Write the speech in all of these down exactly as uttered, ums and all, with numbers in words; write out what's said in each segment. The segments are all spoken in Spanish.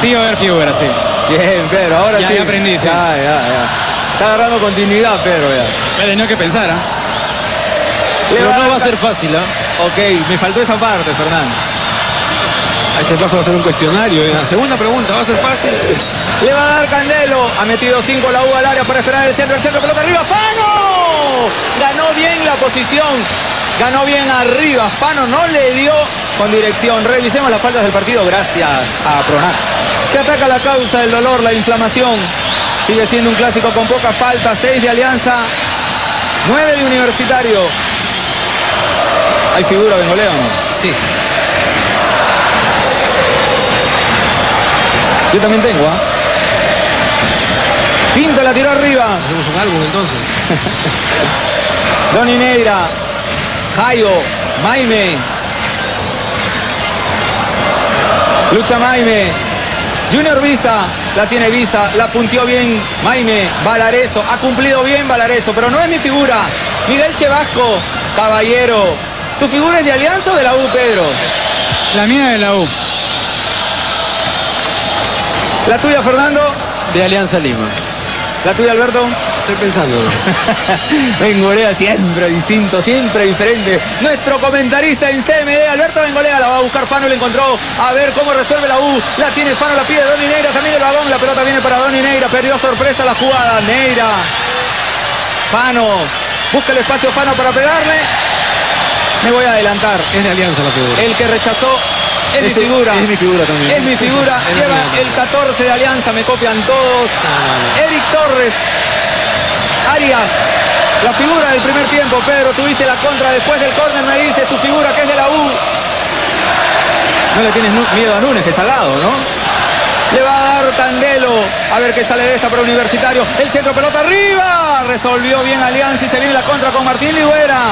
Sí, va a haber figura, sí. Bien, Pedro, ahora ya, sí. Ya aprendí, sí. Ya, ya, ya. Está agarrando continuidad, Pedro, ya. Me he tenido que pensar, ¿ah? ¿eh? Pero no va a ser fácil, ¿ah? ¿eh? Ok, me faltó esa parte, Fernando. A este paso va a ser un cuestionario. ¿eh? La segunda pregunta, ¿va a ser fácil? Le va a dar Candelo. Ha metido cinco la U al área para esperar el centro. El centro, pelota arriba. ¡Fano! Ganó bien la posición. Ganó bien arriba. Fano no le dio con dirección. Revisemos las faltas del partido gracias a Pronax. Se ataca la causa del dolor, la inflamación. Sigue siendo un clásico con pocas faltas. seis de Alianza, nueve de Universitario. ¿Hay figura, Bengolea o no? Sí. Yo también tengo, ¿ah? ¿eh? Pinto la tiró arriba. Hacemos un álbum entonces. Donny Neira, Jairo, Maime. Lucha Maime. Junior Visa, la tiene Visa, la punteó bien Maime. Valareso, ha cumplido bien Valareso, pero no es mi figura. Miguel Chevasco, Caballero. ¿Tu figura es de Alianza o de la U, Pedro? La mía es de la U. ¿La tuya, Fernando? De Alianza Lima. ¿La tuya, Alberto? Estoy pensando, ¿no? Bengolea siempre distinto, siempre diferente. Nuestro comentarista en C M D, Alberto Bengolea, la va a buscar Fano, le encontró. A ver cómo resuelve la U. La tiene Fano, la pide Donny Neira, también el vagón. La pelota viene para Donny Neira, perdió sorpresa la jugada. Neira. Fano. Busca el espacio Fano para pegarle. Me voy a adelantar. Es de Alianza la figura. El que rechazó es Ese, mi figura. Es mi figura también. Es mi figura. Es Lleva el catorce de Alianza, me copian todos. Eric Torres. Arias. La figura del primer tiempo, Pedro. Tuviste la contra después del córner, me dices tu figura que es de la U. No le tienes miedo a Núñez, que está al lado, ¿no? Le va a dar Candelo. A ver qué sale de esta para Universitario. El centro, pelota arriba. Resolvió bien Alianza y se viene la contra con Martín Ligüera.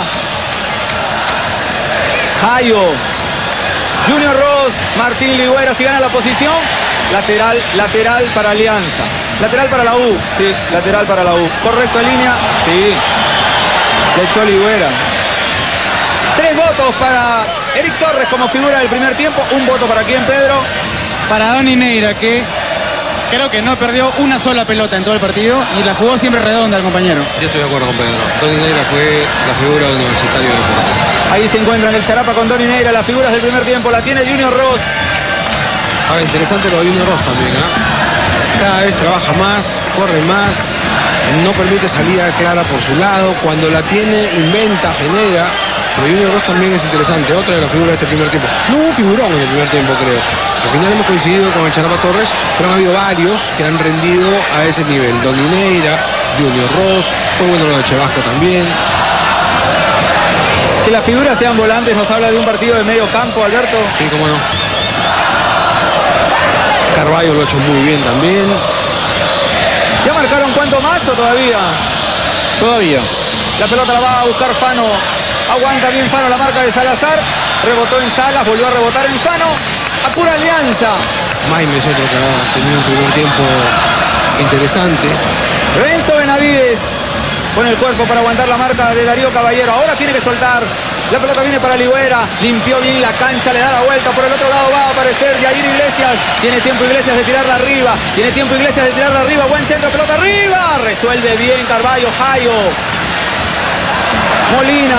Jayo. Junior Ross. Martín Ligüera. Si gana la posición. Lateral, lateral para Alianza. Lateral para la U. Sí, lateral para la U. Correcto en línea. Sí. Le echó Ligüera. Tres votos para Eric Torres como figura del primer tiempo. Un voto para quién, Pedro. Para Donny Neira, que creo que no perdió una sola pelota en todo el partido y la jugó siempre redonda el compañero. Yo estoy de acuerdo con Pedro. Donny Neira fue la figura del Universitario de Deportes. Ahí se encuentran el Charapa con Donny Neira. Las figuras del primer tiempo la tiene Junior Ross. Ahora, interesante lo de Junior Ross también, ¿eh? Cada vez trabaja más, corre más, no permite salida clara por su lado. Cuando la tiene, inventa, genera. Pero Junior Ross también es interesante. Otra de las figuras de este primer tiempo. No hubo un figurón en el primer tiempo, creo. Al final hemos coincidido con el Charapa Torres, pero han habido varios que han rendido a ese nivel. Donny Neira, Junior Ross, fue bueno lo de Chevasco también. Que las figuras sean volantes nos habla de un partido de medio campo, Alberto. Sí, cómo no. Carvalho lo ha hecho muy bien también. ¿Ya marcaron cuánto más o todavía? Todavía. La pelota la va a buscar Fano. Aguanta bien Fano la marca de Salazar. Rebotó en Salas, volvió a rebotar en Fano. Apura Alianza. Maime es otro que ha tenido un primer tiempo interesante. Renzo Benavides con el cuerpo para aguantar la marca de Darío Caballero. Ahora tiene que soltar. La pelota viene para Ligüera. Limpió bien la cancha, le da la vuelta. Por el otro lado va a aparecer Yair Iglesias. Tiene tiempo Iglesias de tirarla arriba. Tiene tiempo Iglesias de tirarla arriba. Buen centro, pelota arriba. Resuelve bien Carvalho, Jayo. Molina.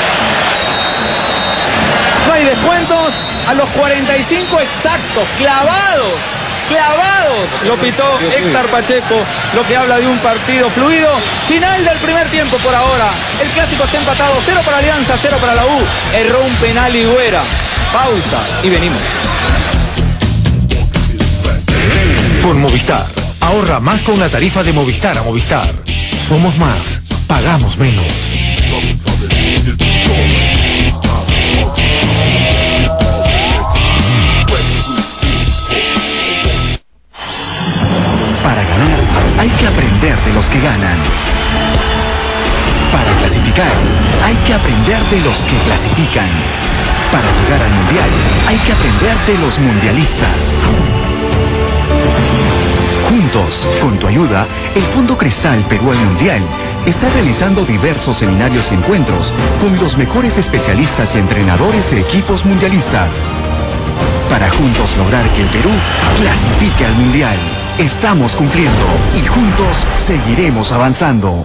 No hay descuentos. A los cuarenta y cinco exactos, clavados. Clavados, lo pitó Héctor Pacheco, lo que habla de un partido fluido. Final del primer tiempo por ahora. El clásico está empatado, cero para Alianza, cero para la U. Erró un penal Ligüera. Pausa y venimos. Con Movistar, ahorra más con la tarifa de Movistar a Movistar. Somos más, pagamos menos. Para ganar, hay que aprender de los que ganan. Para clasificar, hay que aprender de los que clasifican. Para llegar al Mundial, hay que aprender de los mundialistas. Juntos, con tu ayuda, el Fondo Cristal Perú al Mundial está realizando diversos seminarios y encuentros con los mejores especialistas y entrenadores de equipos mundialistas. para juntos lograr que el Perú clasifique al Mundial. Estamos cumpliendo y juntos seguiremos avanzando.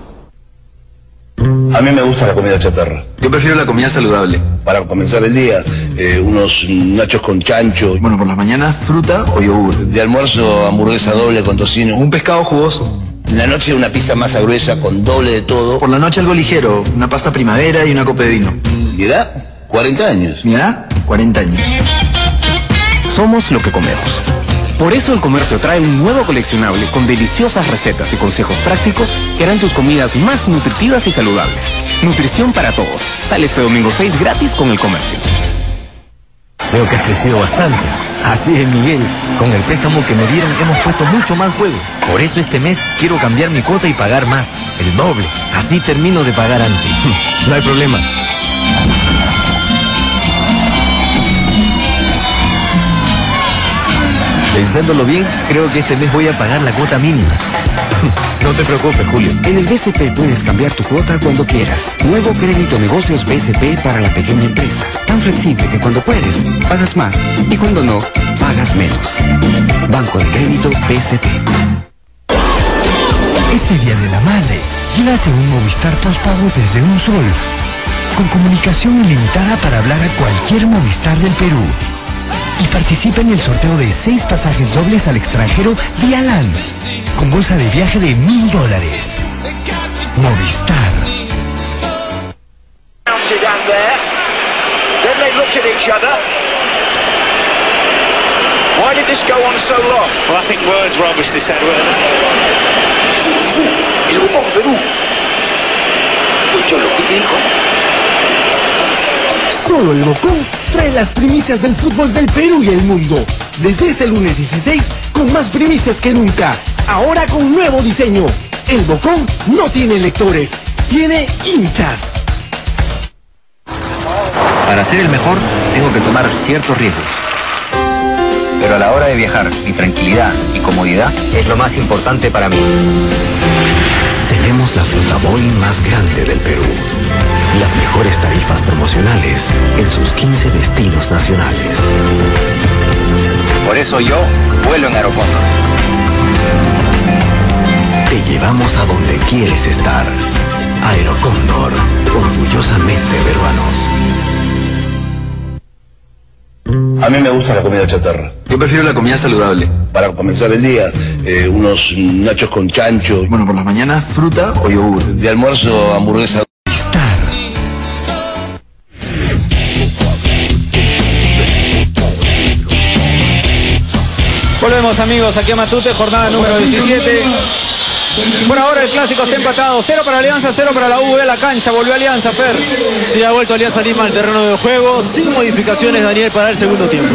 A mí me gusta la comida chatarra. Yo prefiero la comida saludable. Para comenzar el día, eh, unos nachos con chancho. Bueno, por las mañanas, fruta o yogur. De almuerzo, hamburguesa doble con tocino. Un pescado jugoso. En la noche, una pizza masa gruesa con doble de todo. Por la noche, algo ligero. Una pasta primavera y una copa de vino. ¿Mi edad? cuarenta años. ¿Mi edad? cuarenta años. Somos lo que comemos. Por eso el comercio trae un nuevo coleccionable con deliciosas recetas y consejos prácticos que harán tus comidas más nutritivas y saludables. Nutrición para todos. Sale este domingo seis gratis con el comercio. Veo que has crecido bastante. Así es, Miguel. Con el préstamo que me dieron hemos puesto mucho más juegos. Por eso este mes quiero cambiar mi cuota y pagar más. El doble. Así termino de pagar antes. No hay problema. Pensándolo bien, creo que este mes voy a pagar la cuota mínima. No te preocupes, Julio. En el B C P puedes cambiar tu cuota cuando quieras. Nuevo crédito negocios B C P para la pequeña empresa. Tan flexible que cuando puedes, pagas más. Y cuando no, pagas menos. Banco de Crédito B C P. Este Día de la Madre, llévate un Movistar postpago desde un sol. Con comunicación ilimitada para hablar a cualquier Movistar del Perú. Y participa en el sorteo de seis pasajes dobles al extranjero vía LAN, con bolsa de viaje de mil dólares. Movistar. El Bocón Perú. ¿Escuchó lo que te dijo? Solo el Bocón trae las primicias del fútbol del Perú y el mundo. Desde este lunes dieciséis, con más primicias que nunca. Ahora con nuevo diseño. El Bocón no tiene lectores, tiene hinchas. Para ser el mejor, tengo que tomar ciertos riesgos. Pero a la hora de viajar, mi tranquilidad y comodidad es lo más importante para mí. Tenemos la flota Boeing más grande del Perú. Las mejores tarifas promocionales en sus quince destinos nacionales. Por eso yo vuelo en Aerocóndor. Te llevamos a donde quieres estar. Aerocóndor, orgullosamente peruanos. A mí me gusta la comida chatarra. Yo prefiero la comida saludable. Para comenzar el día, eh, unos nachos con chancho. Bueno, por las mañanas, fruta o yogur. De almuerzo, hamburguesa. Volvemos, amigos, aquí a Matute, jornada número diecisiete. Por ahora el clásico está empatado. Cero para Alianza, cero para la U. De la cancha, volvió Alianza, Fer. Sí, ha vuelto Alianza Lima al terreno de juego, sin modificaciones, Daniel, para el segundo tiempo.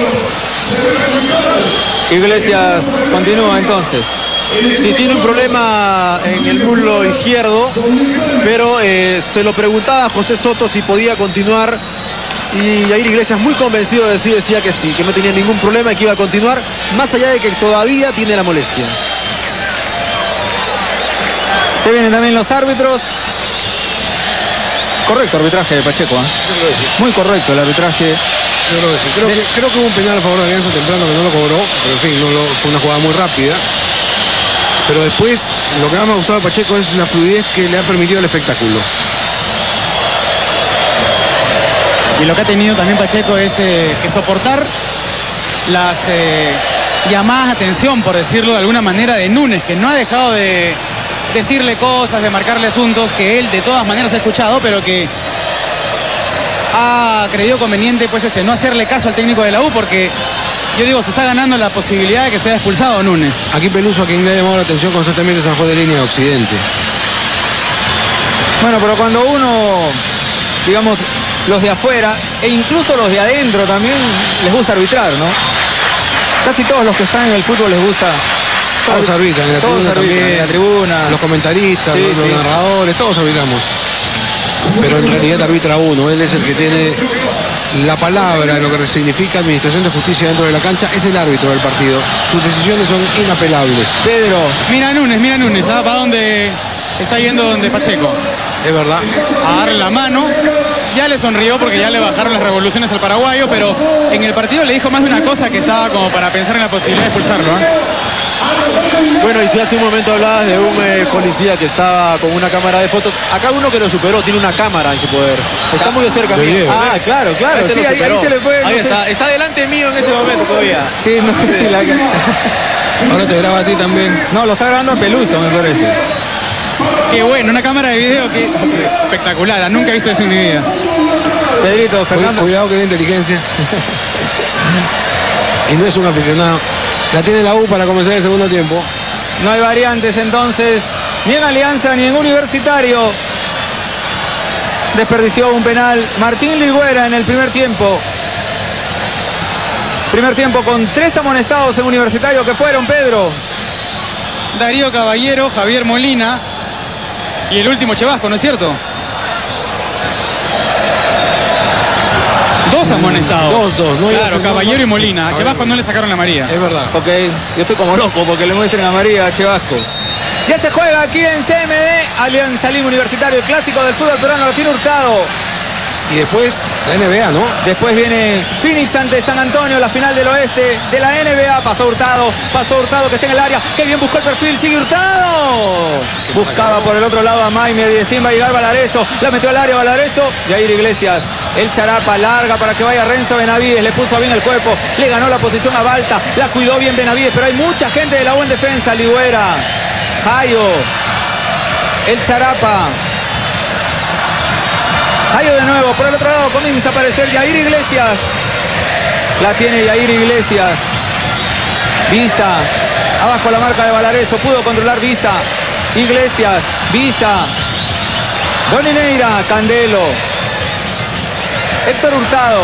Iglesias continúa entonces. Sí, tiene un problema en el muslo izquierdo, pero eh, se lo preguntaba a José Soto si podía continuar. Y Jair Iglesias, muy convencido de sí, decía que sí, que no tenía ningún problema y que iba a continuar, más allá de que todavía tiene la molestia. Se vienen también los árbitros. Correcto arbitraje de Pacheco, ¿eh? Yo creo que sí. Muy correcto el arbitraje. Yo creo que sí. Creo, que, creo que hubo un penal a favor de Alianza temprano que no lo cobró, pero en fin, no lo, fue una jugada muy rápida. Pero después, lo que más me ha gustado de Pacheco es la fluidez que le ha permitido el espectáculo. Y lo que ha tenido también Pacheco es eh, que soportar las eh, llamadas de atención, por decirlo de alguna manera, de Núñez, que no ha dejado de decirle cosas, de marcarle asuntos que él de todas maneras ha escuchado, pero que ha creído conveniente pues este, no hacerle caso al técnico de la U, porque yo digo, se está ganando la posibilidad de que sea expulsado Núñez. Aquí Peluso, a quien le ha llamado la atención constantemente, San Juan de línea de Occidente. Bueno, pero cuando uno, digamos, los de afuera e incluso los de adentro también les gusta arbitrar, ¿no? Casi todos los que están en el fútbol les gusta. Todos arbitran, en la todos tribuna arbitran, también, en la tribuna. Los comentaristas, Sí, los, los sí. narradores, todos arbitramos. Pero en realidad arbitra uno, él es el que tiene la palabra, lo que significa administración de justicia dentro de la cancha, es el árbitro del partido. Sus decisiones son inapelables. Pedro. Mira Núñez, mira Núñez, ¿ah? ¿Para dónde está yendo donde Pacheco? Es verdad. A darle la mano. Ya le sonrió porque ya le bajaron las revoluciones al paraguayo, pero en el partido le dijo más de una cosa que estaba como para pensar en la posibilidad de expulsarlo, ¿eh? Bueno, y si hace un momento hablabas de un eh, policía que estaba con una cámara de fotos, acá uno que lo superó, tiene una cámara en su poder. Está muy de cerca mío. Ah, claro, claro. Este Sí, lo ahí, ahí superó. se le fue. Ahí no sé. está, está delante mío en este momento todavía. Sí, no sé si la... Ahora te graba a ti también. No, lo está grabando a Peluso, me parece. Qué bueno, una cámara de video que espectacular. Nunca he visto eso en mi vida. Pedrito, Fernando. Cuidado que tiene inteligencia. Y no es un aficionado. La tiene la U para comenzar el segundo tiempo. No hay variantes entonces, ni en Alianza ni en Universitario. Desperdició un penal Martín Ligüera en el primer tiempo. Primer tiempo con tres amonestados en Universitario que fueron, Pedro. Darío Caballero, Javier Molina y el último Chevasco, ¿no es cierto? Dos amonestados. Dos, dos. No, claro, no, Caballero no, y Molina. no, A Chevasco no le sacaron la María. Es verdad. Ok, yo estoy como loco porque le muestren a María a Chevasco. Ya se juega aquí en C M D, Alianza Lima Universitario, el clásico del fútbol peruano, lo tiene Hurtado. Y después la N B A, ¿no? Después viene Phoenix ante San Antonio, la final del oeste de la N B A. Pasó Hurtado, pasó Hurtado que está en el área. Qué bien buscó el perfil, sigue Hurtado. Buscaba por el otro lado a Maime, de cien va a llegar Valareso. La metió al área Valareso. Jair Iglesias, el charapa larga para que vaya Renzo Benavides. Le puso bien el cuerpo, le ganó la posición a Balta. La cuidó bien Benavides, pero hay mucha gente de la U en defensa. Ligüera, Jayo, el charapa. Jayo de nuevo, por el otro lado comienza a aparecer Jair Iglesias. La tiene Jair Iglesias. Visa, abajo la marca de Valareso, pudo controlar Visa. Iglesias, Visa. Doni Neira, Candelo. Héctor Hurtado.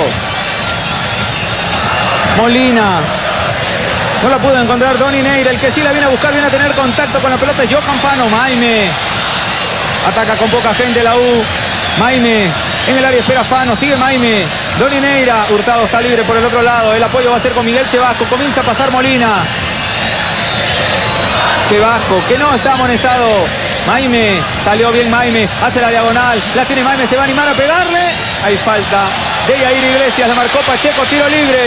Molina. No la pudo encontrar Doni Neira. El que sí la viene a buscar, viene a tener contacto con la pelota es Johan Fano. Maime. Ataca con poca gente la U. Maime, en el área espera Fano, sigue Maime, Doni Neira, Hurtado está libre por el otro lado, el apoyo va a ser con Miguel Chevasco, comienza a pasar Molina. Chevasco, que no está amonestado. Maime, salió bien Maime, hace la diagonal, la tiene Maime, se va a animar a pegarle. Hay falta de Jair Iglesias, la marcó Pacheco, tiro libre.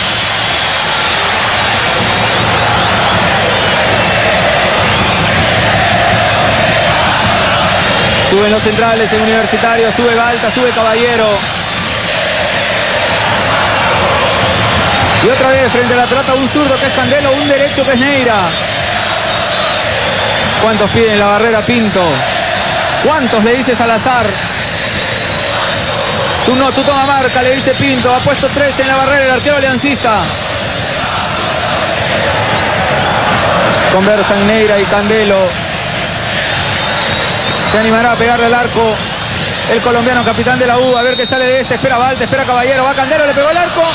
Suben los centrales en Universitario, sube Balta, sube Caballero. Y otra vez frente a la pelota un zurdo que es Candelo, un derecho que es Neira. ¿Cuántos piden la barrera Pinto? ¿Cuántos le dice Salazar? Tú no, tú toma marca, le dice Pinto. Ha puesto tres en la barrera el arquero aliancista. Conversan Neira y Candelo. Se animará a pegarle al arco el colombiano capitán de la U. A ver qué sale de este. Espera Balta, espera Caballero. Va Candelo, le pegó al arco.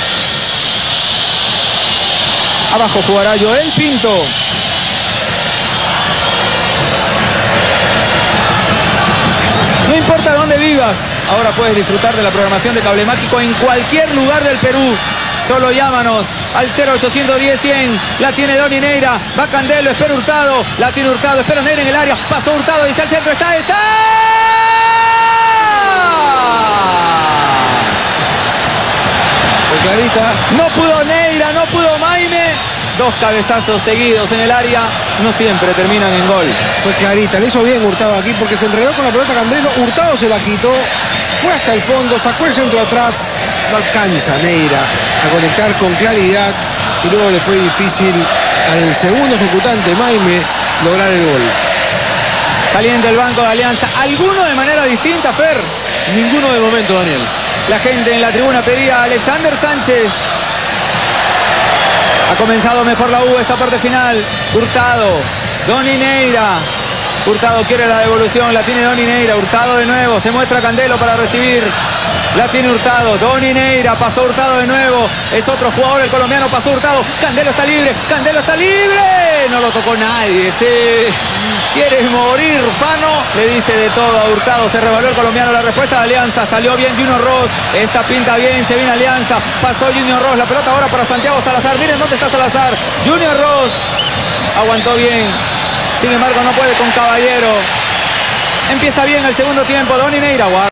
Abajo jugará Joel Pinto. No importa dónde vivas, ahora puedes disfrutar de la programación de Cable Mágico en cualquier lugar del Perú. Solo llámanos al cero ochocientos diez cien. La tiene Doni Neira. Va Candelo, espera Hurtado. La tiene Hurtado, espera Neira en el área. Pasó Hurtado, dice al centro. Está, está. Fue clarita. No pudo Neira, no pudo Maime. Dos cabezazos seguidos en el área. No siempre terminan en gol. Fue clarita. Le hizo bien Hurtado aquí porque se enredó con la pelota Candelo. Hurtado se la quitó. Fue hasta el fondo, sacó el centro atrás. No alcanza Neira a conectar con claridad y luego le fue difícil al segundo ejecutante, Maime, lograr el gol. Caliente el banco de Alianza. ¿Alguno de manera distinta, Fer? Ninguno de momento, Daniel. La gente en la tribuna pedía a Alexander Sánchez. Ha comenzado mejor la U esta parte final. Hurtado, Doni Neira. Hurtado quiere la devolución, la tiene Doni Neira. Hurtado de nuevo, se muestra Candelo para recibir. La tiene Hurtado, Doni Neira, pasó Hurtado de nuevo. Es otro jugador, el colombiano, pasó Hurtado. Candelo está libre, Candelo está libre. No lo tocó nadie, se quiere morir Fano. Le dice de todo a Hurtado, se revaló el colombiano. La respuesta de Alianza, salió bien Junior Ross. Esta pinta bien, se viene Alianza. Pasó Junior Ross, la pelota ahora para Santiago Salazar. Miren dónde está Salazar. Junior Ross aguantó bien. Sin embargo, no puede con Caballero. Empieza bien el segundo tiempo. Donny Neira.